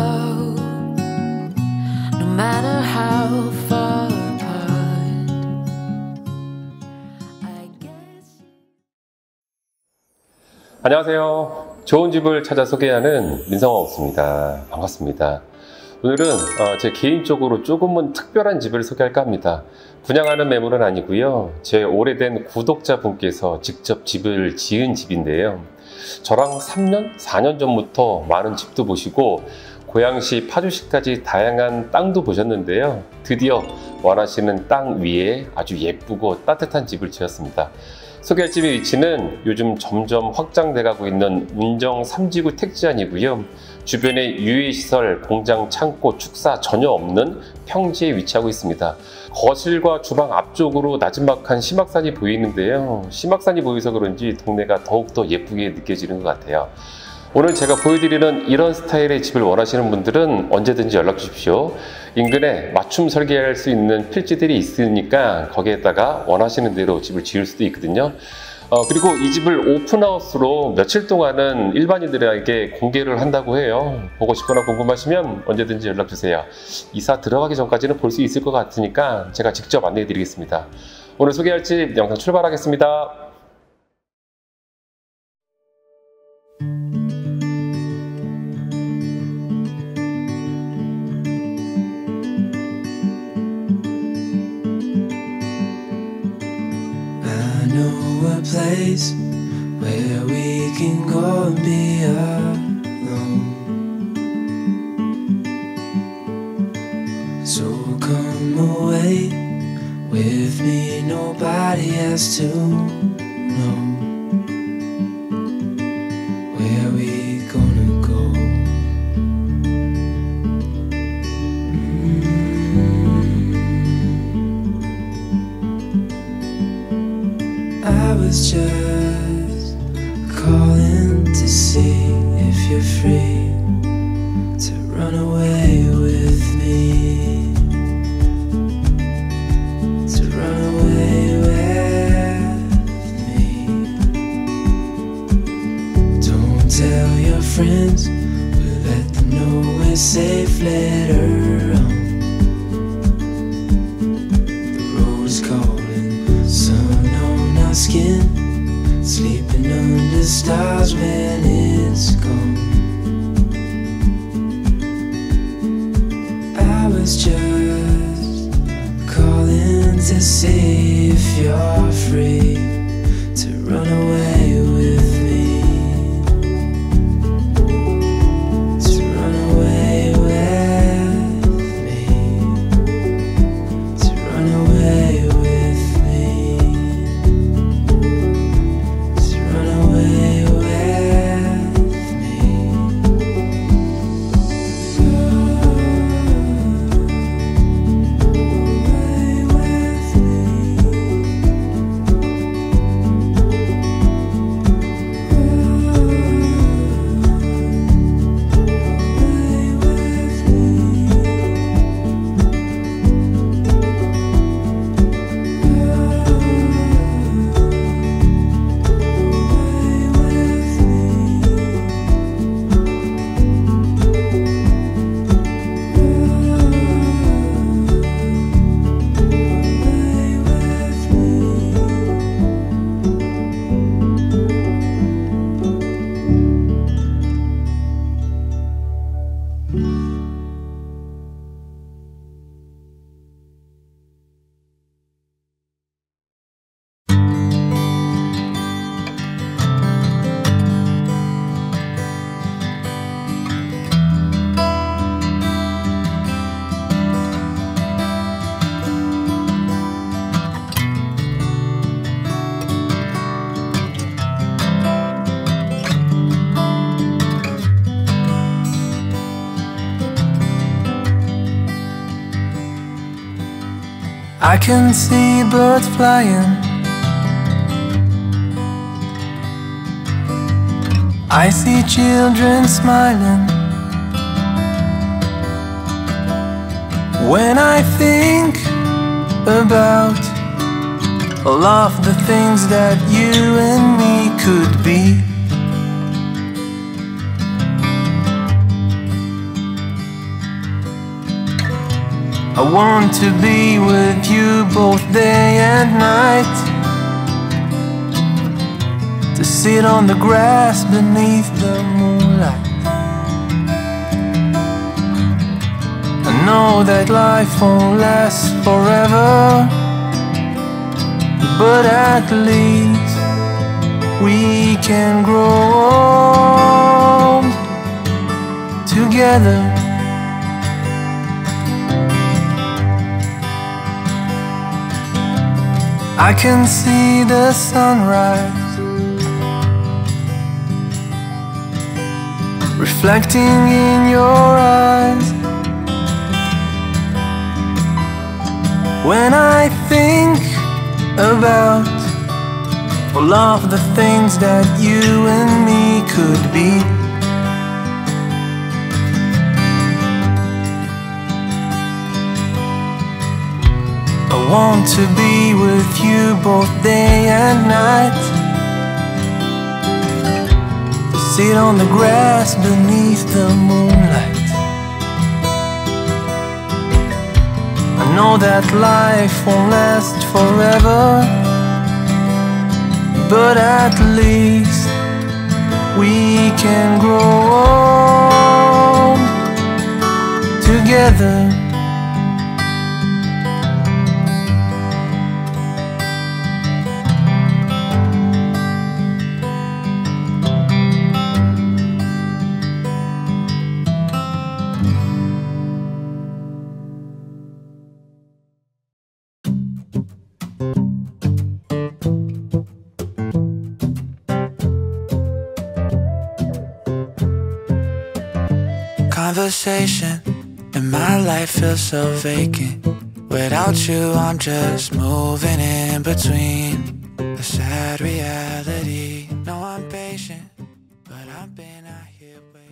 love, no matter how far apart. I guess. 안녕하세요. 좋은 집을 찾아 소개하는 민성화업소입니다. 반갑습니다. 오늘은 제 개인적으로 조금은 특별한 집을 소개할까 합니다. 분양하는 매물은 아니고요. 제 오래된 구독자분께서 직접 집을 지은 집인데요. 저랑 3년, 4년 전부터 많은 집도 보시고 고양시, 파주시까지 다양한 땅도 보셨는데요. 드디어 원하시는 땅 위에 아주 예쁘고 따뜻한 집을 지었습니다. 소개할 집의 위치는 요즘 점점 확장돼 가고 있는 운정 3지구 택지안이고요. 주변에 유해시설, 공장, 창고, 축사 전혀 없는 평지에 위치하고 있습니다. 거실과 주방 앞쪽으로 나지막한 심악산이 보이는데요. 심악산이 보여서 그런지 동네가 더욱더 예쁘게 느껴지는 것 같아요. 오늘 제가 보여드리는 이런 스타일의 집을 원하시는 분들은 언제든지 연락 주십시오. 인근에 맞춤 설계할 수 있는 필지들이 있으니까 거기에다가 원하시는 대로 집을 지을 수도 있거든요. 그리고 이 집을 오픈하우스로 며칠 동안은 일반인들에게 공개를 한다고 해요. 보고 싶거나 궁금하시면 언제든지 연락 주세요. 이사 들어가기 전까지는 볼 수 있을 것 같으니까 제가 직접 안내해 드리겠습니다. 오늘 소개할 집 영상 출발하겠습니다. Place where we can go and be alone. So come away with me, nobody has to know where we gonna go. I was just calling to see if you're free to run away with me, to run away with me. Don't tell your friends, we'll let them know we're safe later on. The road is calling, sun on our skin, sleeping under stars when it's gone. I was just calling to see if you're free to run away with me, to run away with me, to run away with me, to run away with me. Away with I can see birds flying, I see children smiling. When I think about all of the things that you and me could be, I want to be with you both day and night, to sit on the grass beneath the moonlight. I know that life won't last forever, but at least we can grow old together. I can see the sunrise reflecting in your eyes. When I think about all of the things that you and me could be, I want to be with you both day and night, to sit on the grass beneath the moonlight. I know that life won't last forever, but at least we can grow old together. Conversation and my life feels so vacant. Without you, I'm just moving in between a sad reality. No, I'm patient, but I've been out here waiting.